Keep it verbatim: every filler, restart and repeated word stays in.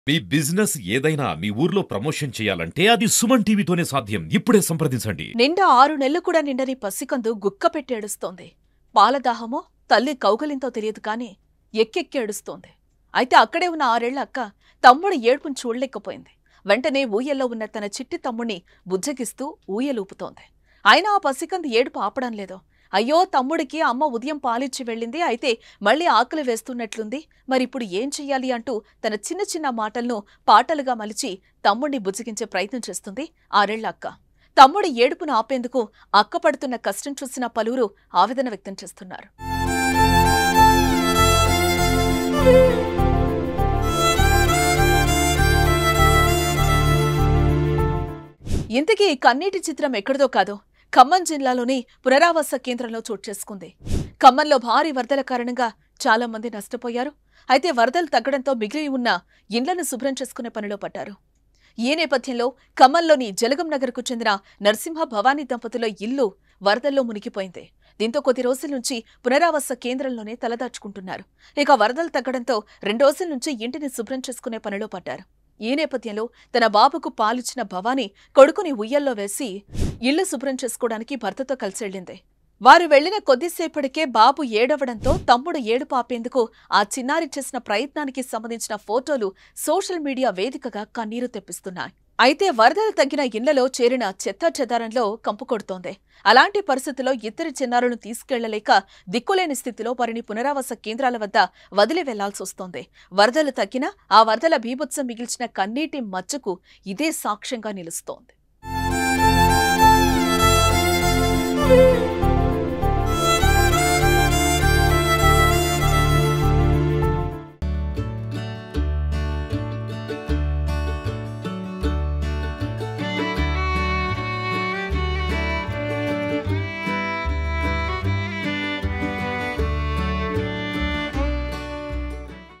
మీ business ఏదైనా మీ ఊర్లో promotion చేయాలంటే అది సుమన్ టీవీతోనే సాధ్యం. ఇప్పుడే సంప్రదించండి. నిండా ఆరు నెలలు కూడా నిండని పసికందు గుక్కపెట్టి ఏడుస్తోంది. పాలదాహమో తల్లి కౌగలింతో తెలియదు కాని ఎక్కెక్కి ఏడుస్తోంది. అయితే అక్కడే ఉన్న ఆరేళ్ల అక్క తమ్ముడి ఏడుపును చూడలేకపోయింది. వెంటనే ఊయల్లో ఉన్న తన చిట్టి తమ్ముణ్ణి బుజ్జగిస్తూ ఊయలూపుతోంది. అయినా ఆ పసికందు ఏడుపు ఆపడం లేదు. అయ్యో, తమ్ముడికి అమ్మ ఉదయం పాలిచ్చి వెళ్ళింది, అయితే మళ్లీ ఆకలి వేస్తున్నట్లుంది, మరిప్పుడు ఏం చెయ్యాలి అంటూ తన చిన్న చిన్న మాటలను పాటలుగా మలిచి తమ్ముణ్ణి బుజ్జగించే ప్రయత్నం చేస్తుంది ఆరేళ్ల అక్క. తమ్ముడి ఏడుపును ఆపేందుకు అక్క పడుతున్న కష్టం చూసిన పలువురు ఆవేదన వ్యక్తం చేస్తున్నారు. ఇంతకీ కన్నీటి చిత్రం ఎక్కడిదో కాదో ఖమ్మం జిల్లాలోని పునరావాస కేంద్రంలో చోటు చేసుకుంది. ఖమ్మంలో భారీ వరదల కారణంగా చాలా మంది నష్టపోయారు. అయితే వరదలు తగ్గడంతో మిగిలి ఉన్న ఇండ్లను శుభ్రం చేసుకునే పనిలో పడ్డారు. ఈ నేపథ్యంలో ఖమ్మంలోని జలగం నగర్కు చెందిన నరసింహ భవానీ దంపతుల ఇల్లు వరదల్లో మునిగిపోయింది. దీంతో కొద్ది రోజుల నుంచి పునరావాస కేంద్రంలోనే తలదాచుకుంటున్నారు. ఇక వరదలు తగ్గడంతో రెండు రోజుల నుంచి ఇంటిని శుభ్రం చేసుకునే పనిలో పడ్డారు. ఈ నేపథ్యంలో తన బాబుకు పాలిచ్చిన భవానీ కొడుకుని ఉయ్యల్లో వేసి ఇళ్లు శుభ్రం చేసుకోవడానికి భర్తతో కలిసెళ్లింది. వారు వెళ్లిన కొద్దిసేపటికే బాబు ఏడవడంతో తమ్ముడు ఏడుపు ఆపేందుకు ఆ చిన్నారి చేసిన ప్రయత్నానికి సంబంధించిన ఫోటోలు సోషల్ మీడియా వేదికగా కన్నీరు తెప్పిస్తున్నాయి. అయితే వరదలు తగ్గిన ఇళ్లలో చేరిన చెత్త చెదారంలో కంపు కొడుతోంది. అలాంటి పరిస్థితుల్లో ఇద్దరి చిన్నారులను తీసుకెళ్లలేక దిక్కులేని స్థితిలో వారిని పునరావాస కేంద్రాల వద్ద వదిలి వెళ్లాల్సొస్తోంది. వరదలు తగ్గినా ఆ వరదల బీభత్సం మిగిల్చిన కన్నీటి మచ్చకు ఇదే సాక్ష్యంగా నిలుస్తోంది.